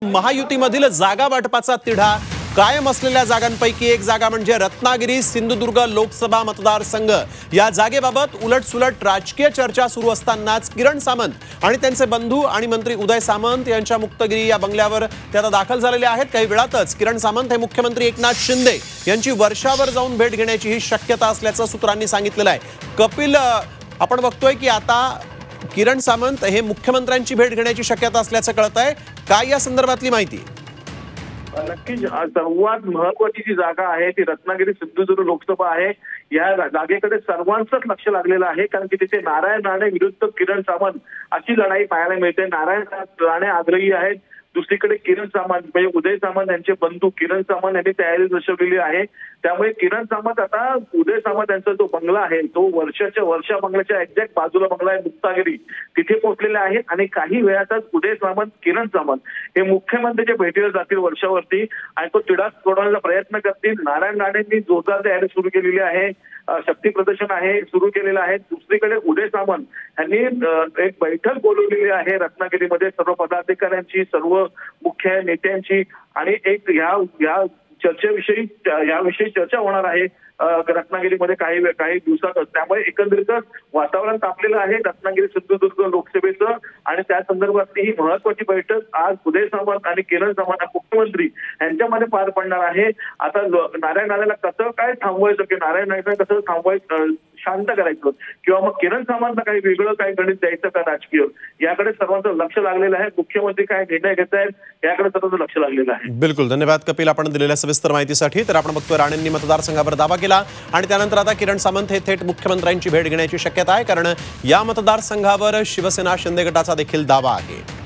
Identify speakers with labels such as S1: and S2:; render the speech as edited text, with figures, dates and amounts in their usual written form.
S1: महायुतीमधील जागा वाटपाचा तिढा कायम असलेल्या जागांपैकी एक जागा म्हणजे रत्नागिरी सिंधुदुर्ग लोकसभा मतदारसंघ। या जागेबाबत उलटसुलट राजकीय चर्चा सुरू असतानाच किरण सामंत आणि त्यांचे बंधू आणि मंत्री उदय सामंत यांच्या मुक्तगिरी या बंगल्यावर ते आता दाखल झालेले आहेत। काही वेळातच किरण सामंत हे मुख्यमंत्री एकनाथ शिंदे यांची वर्षावर जाऊन भेट घेण्याची ही शक्यता असल्याचं सूत्रांनी सांगितलेलं आहे। कपिल, आपण बघतोय की आता किरण सामंत हे मुख्यमंत्र्यांची भेट घेण्याची शक्यता असल्याचं कळत आहे। काय या संदर्भातली माहिती?
S2: नक्कीच सर्वात महत्वाची जी जागा आहे ती रत्नागिरी सिंधुदुर्ग लोकसभा आहे। या जागेकडे सर्वांचंच लक्ष लागलेलं आहे, कारण की तिथे नारायण राणे विरुद्ध किरण सामंत अशी लढाई पाहायला मिळते। नारायण राणे आग्रही आहेत, दुसरीकडे किरण सामंत म्हणजे उदय सामंत यांचे बंधू किरण सामंत यांनी तयारी दर्शवलेली आहे। त्यामुळे किरण सामंत आता उदय सामंत यांचा जो बंगला आहे तो वर्षा बंगल्याच्या एक्झॅक्ट बाजूला बंगला आहे मुक्तागिरी, तिथे पोहोचलेले आहेत आणि काही वेळातच उदय सामंत किरण सामंत हे मुख्यमंत्र्यांच्या भेटीला जातील वर्षावरती आणि तो तिढा सोडवण्याचा प्रयत्न करतील। नारायण राणेंनी जोरदार तयारी सुरू केलेली आहे, शक्ती प्रदर्शन आहे सुरू केलेलं आहे। दुसरीकडे उदय सामंत यांनी एक बैठक बोलवलेली आहे रत्नागिरीमध्ये सर्व पदाधिकाऱ्यांची, सर्व मुख्य नेत्यांची आणि एक या चर्चेविषयी याविषयी चर्चा होणार आहे रत्नागिरीमध्ये काही दिवसातच। त्यामुळे एकंदरीतच वातावरण तापलेलं आहे रत्नागिरी सिंधुदुर्ग लोकसभेचं आणि त्या संदर्भातली ही महत्वाची बैठक आज उदय सामंत आणि किरण सामंत मुख्यमंत्री यांच्यामध्ये पार पडणार आहे। आता नारायण राणेला कसं काय थांबवायचं की नारायण राणेला कसं थांबवायचं, शांत करायचं किंवा मग किरण सामंतला काही वेगळं काही गणित द्यायचं का राजकीय, याकडे सर्वांचं लक्ष लागलेलं आहे। मुख्यमंत्री काय निर्णय घेत आहेत याकडे सर्वांचं लक्ष लागलेलं आहे।
S1: बिलकुल, धन्यवाद कपिल आपण दिलेल्या सविस्तर माहितीसाठी। तर आपण बघतोय राणेंनी मतदारसंघावर दावा केला आणि त्यानंतर आता किरण सामंत हे थेट मुख्यमंत्र्यांची भेट घेण्याची शक्यता आहे, कारण या मतदारसंघावर शिवसेना शिंदे गटाचा देखील दावा आहे।